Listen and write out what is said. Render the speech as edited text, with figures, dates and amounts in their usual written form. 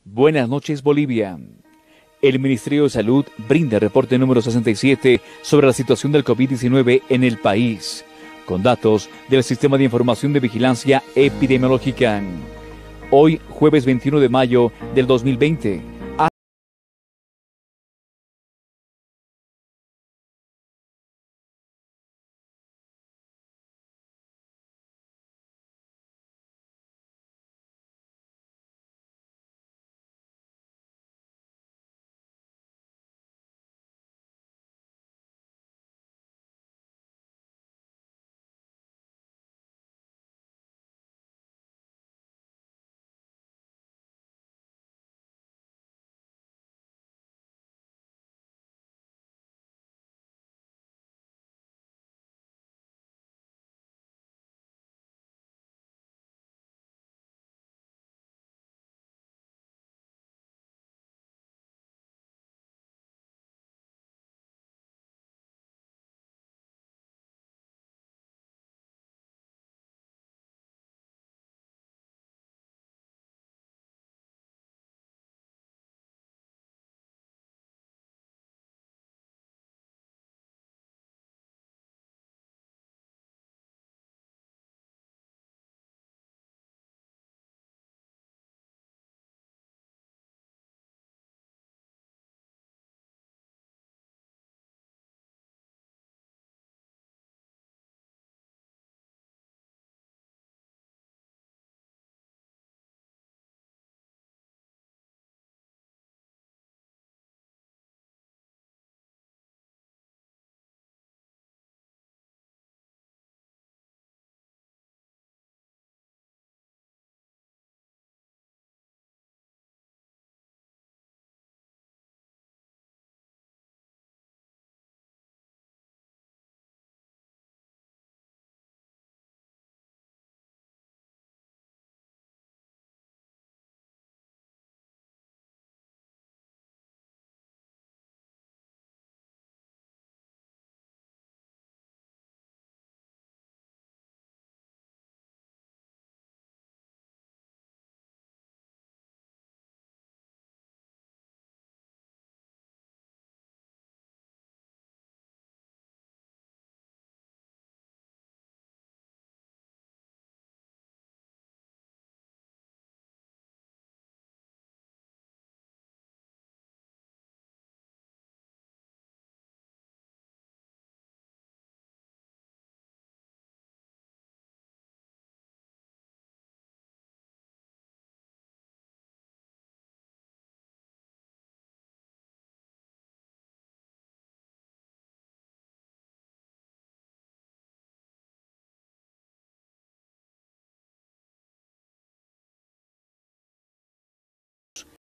Buenas noches, Bolivia. El Ministerio de Salud brinda el reporte número 67 sobre la situación del COVID-19 en el país, con datos del Sistema de Información de Vigilancia Epidemiológica. Hoy, jueves 21 de mayo del 2020.